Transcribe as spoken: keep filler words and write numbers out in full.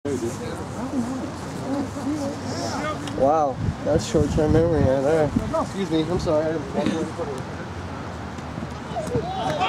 Wow, that's short-term memory right there. Excuse me, I'm sorry.